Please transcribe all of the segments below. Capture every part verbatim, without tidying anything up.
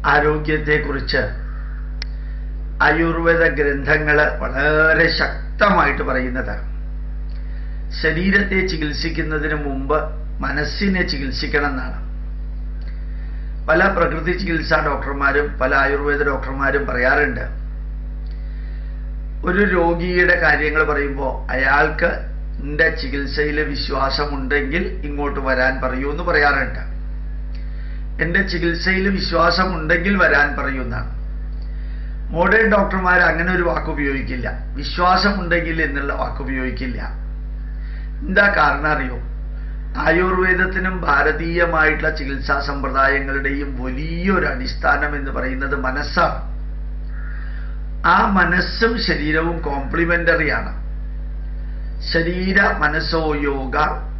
ആരോഗ്യത്തെക്കുറിച്ച് ആയുർവേദ ഗ്രന്ഥങ്ങൾ വളരെ ശക്തമായിട്ട് പറയുന്നതാണ്. ശരീരത്തെ ചികിത്സിക്കുന്നതിന് മുമ്പ് മനസ്സിനെ ചികിത്സിക്കണം എന്നാണ്. പല പ്രകൃതി ചികിത്സാ ഡോക്ടർമാരും പല ആയുർവേദ ഡോക്ടർമാരും പറയാറുണ്ട്, ഒരു രോഗിയുടെ കാര്യങ്ങൾ പറയുമ്പോൾ അയാൾക്ക് എൻ്റെ ചികിത്സയിൽ വിശ്വാസമുണ്ടെങ്കിൽ ഇങ്ങോട്ട് വരാൻ പറയൂ എന്ന് പറയാറുണ്ട്. എൻ്റെ ചികിത്സയിൽ വിശ്വാസമുണ്ടെങ്കിൽ വരാൻ പറയുന്നതാണ്. മോഡേൺ ഡോക്ടർമാർ അങ്ങനെ ഒരു വാക്ക് ഉപയോഗിക്കില്ല, വിശ്വാസമുണ്ടെങ്കിൽ എന്നുള്ള വാക്ക് ഉപയോഗിക്കില്ല. എന്താ കാരണം അറിയോ? ആയുർവേദത്തിനും ഭാരതീയമായിട്ടുള്ള ചികിത്സാ സമ്പ്രദായങ്ങളുടെയും വലിയൊരു അടിസ്ഥാനം എന്ന് പറയുന്നത് മനസ്സാണ്. ആ മനസ്സും ശരീരവും കോംപ്ലിമെന്ററിയാണ്. ശരീര മനസ്സോ യോഗ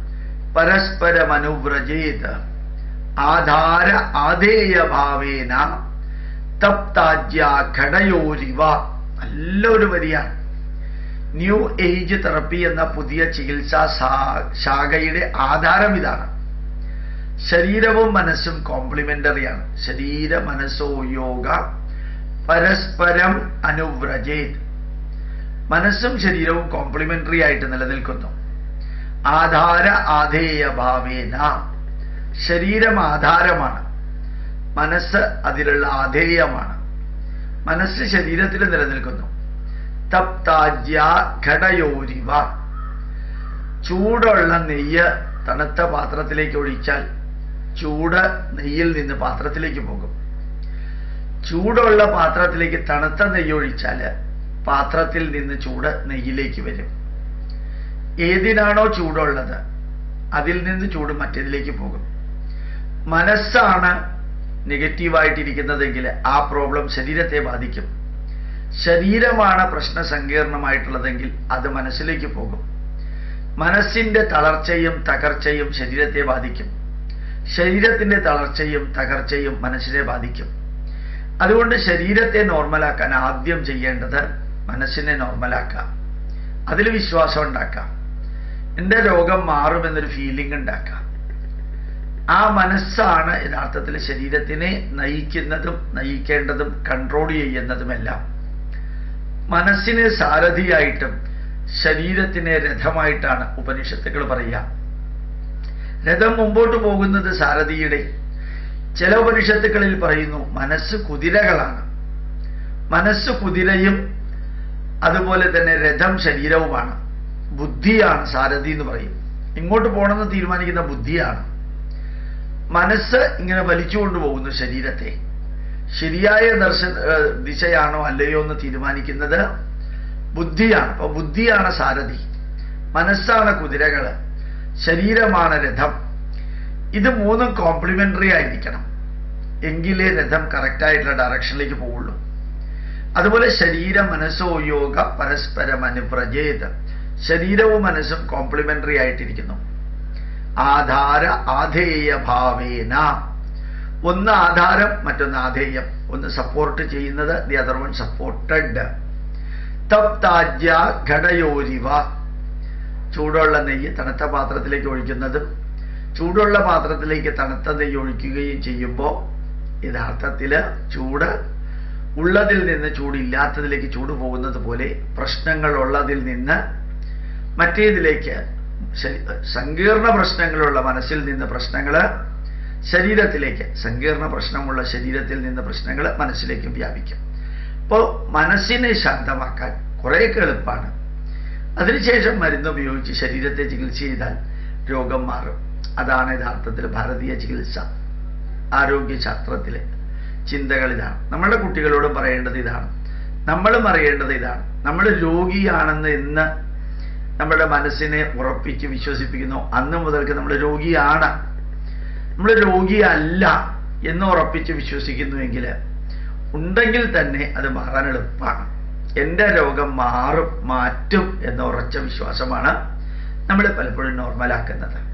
പരസ്പരമനുവ്രജേത് ആധാര ആധേയ ഭാവേന തപ്താജ്യ ഘടയോരിവ. നല്ലൊരു വരിയാണ്. ന്യൂ ഏജ് തെറപ്പി എന്ന പുതിയ ചികിത്സാ ശാഖയുടെ ആധാരം ഇതാണ്. ശരീരവും മനസ്സും കോംപ്ലിമെന്ററിയാണ്. ശരീര മനസ്സോ യോഗ പരസ്പരം അനുവ്രജേത്. മനസ്സും ശരീരവും കോംപ്ലിമെന്ററി ആയിട്ട് നിലനിൽക്കുന്നു. ആധാര ആധേയ ഭാവേന. ശരീരം ആധാരമാണ്, മനസ്സ് അതിലുള്ള ആധേയമാണ്. മനസ്സ് ശരീരത്തിൽ നിലനിൽക്കുന്നു. തപ്താജ്യ ഘടയോരിവ. ചൂടുള്ള നെയ്യ് തണുത്ത പാത്രത്തിലേക്ക് ഒഴിച്ചാൽ ചൂട് നെയ്യിൽ നിന്ന് പാത്രത്തിലേക്ക് പോകും. ചൂടുള്ള പാത്രത്തിലേക്ക് തണുത്ത നെയ്യ് ഒഴിച്ചാൽ പാത്രത്തിൽ നിന്ന് ചൂട് നെയ്യിലേക്ക് വരും. ഏതിനാണോ ചൂടുള്ളത് അതിൽ നിന്ന് ചൂട് മറ്റേതിലേക്ക് പോകും. മനസ്സാണ് നെഗറ്റീവായിട്ടിരിക്കുന്നതെങ്കിൽ ആ പ്രോബ്ലം ശരീരത്തെ ബാധിക്കും. ശരീരമാണ് പ്രശ്ന സങ്കീർണമായിട്ടുള്ളതെങ്കിൽ അത് മനസ്സിലേക്ക് പോകും. മനസ്സിന്റെ തളർച്ചയും തകർച്ചയും ശരീരത്തെ ബാധിക്കും. ശരീരത്തിന്റെ തളർച്ചയും തകർച്ചയും മനസ്സിനെ ബാധിക്കും. അതുകൊണ്ട് ശരീരത്തെ നോർമലാക്കാൻ ആദ്യം ചെയ്യേണ്ടത് മനസ്സിനെ നോർമലാക്കാം. അതിൽ വിശ്വാസം ഉണ്ടാക്കാം. എൻ്റെ രോഗം മാറുമെന്നൊരു ഫീലിംഗ് ഉണ്ടാക്കാം. ആ മനസ്സാണ് യഥാർത്ഥത്തിൽ ശരീരത്തിനെ നയിക്കുന്നതും നയിക്കേണ്ടതും കൺട്രോൾ ചെയ്യുന്നതുമെല്ലാം. മനസ്സിനെ സാരഥിയായിട്ടും ശരീരത്തിനെ രഥമായിട്ടാണ് ഉപനിഷത്തുകൾ പറയുക. രഥം മുമ്പോട്ട് പോകുന്നത് സാരഥിയുടെ. ചില ഉപനിഷത്തുക്കളിൽ പറയുന്നു മനസ്സ് കുതിരകളാണ്. മനസ്സ് കുതിരയും അതുപോലെ തന്നെ രഥം ശരീരവുമാണ്. ബുദ്ധിയാണ് സാരഥി എന്ന് പറയും. ഇങ്ങോട്ട് പോകണമെന്ന് തീരുമാനിക്കുന്ന ബുദ്ധിയാണ്. മനസ്സ് ഇങ്ങനെ വലിച്ചുകൊണ്ടു പോകുന്നു ശരീരത്തെ. ശരിയായ ദർശ ദിശയാണോ അല്ലയോ എന്ന് തീരുമാനിക്കുന്നത് ബുദ്ധിയാണ്. അപ്പൊ ബുദ്ധിയാണ് സാരഥി, മനസ്സാണ് കുതിരകള്, ശരീരമാണ് രഥം. ഇത് മൂന്നും കോംപ്ലിമെന്ററി ആയിരിക്കണം, എങ്കിലേ രഥം കറക്റ്റായിട്ടുള്ള ഡയറക്ഷനിലേക്ക് പോവുള്ളൂ. അതുപോലെ ശരീര മനസ്സോ യോഗ പരസ്പരം അനുപ്രജേത്. ശരീരവും മനസ്സും കോംപ്ലിമെന്ററി ആയിട്ടിരിക്കുന്നു. ആധാര ആധേയ ഭാവേന. ഒന്ന് ആധാരം, മറ്റൊന്ന് ആധേയം. ഒന്ന് സപ്പോർട്ട് ചെയ്യുന്നത്, ദി അതർ വൺ സപ്പോർട്ടഡ്. തപ്താജ്യ ഘടയോരിവ. ചൂടുള്ള നെയ്യ് തണുത്ത പാത്രത്തിലേക്ക് ഒഴിക്കുന്നതും ചൂടുള്ള പാത്രത്തിലേക്ക് തണുത്ത നെയ്യ് ഒഴിക്കുകയും ചെയ്യുമ്പോൾ യഥാർത്ഥത്തിൽ ചൂട് ഉള്ളതിൽ നിന്ന് ചൂടില്ലാത്തതിലേക്ക് ചൂട് പോകുന്നത് പോലെ പ്രശ്നങ്ങൾ ഉള്ളതിൽ നിന്ന് മറ്റേതിലേക്ക്, സങ്കീർണ പ്രശ്നങ്ങളുള്ള മനസ്സിൽ നിന്ന് പ്രശ്നങ്ങൾ ശരീരത്തിലേക്ക്, സങ്കീർണ പ്രശ്നമുള്ള ശരീരത്തിൽ നിന്ന് പ്രശ്നങ്ങൾ മനസ്സിലേക്കും വ്യാപിക്കും. അപ്പോൾ മനസ്സിനെ ശാന്തമാക്കാൻ കുറേയൊക്കെ എളുപ്പമാണ്. അതിനുശേഷം മരുന്ന് ഉപയോഗിച്ച് ശരീരത്തെ ചികിത്സ ചെയ്താൽ രോഗം മാറും. അതാണ് യഥാർത്ഥത്തിൽ ഭാരതീയ ചികിത്സ. ആരോഗ്യശാസ്ത്രത്തിലെ ചിന്തകൾ ഇതാണ്. നമ്മളുടെ കുട്ടികളോട് പറയേണ്ടത് ഇതാണ്, നമ്മളും അറിയേണ്ടത് ഇതാണ്. നമ്മൾ രോഗിയാണെന്ന് എന്ന് നമ്മുടെ മനസ്സിനെ ഉറപ്പിച്ച് വിശ്വസിപ്പിക്കുന്നു, അന്ന് മുതൽക്ക് നമ്മൾ രോഗിയാണ്. നമ്മൾ രോഗിയല്ല എന്ന് ഉറപ്പിച്ച് വിശ്വസിക്കുന്നുവെങ്കിൽ ഉണ്ടെങ്കിൽ തന്നെ അത് മാറാൻ എളുപ്പമാണ്. എൻ്റെ രോഗം മാറും, മാറ്റും എന്ന ഉറച്ച വിശ്വാസമാണ് നമ്മളെ പലപ്പോഴും നോർമലാക്കുന്നത്.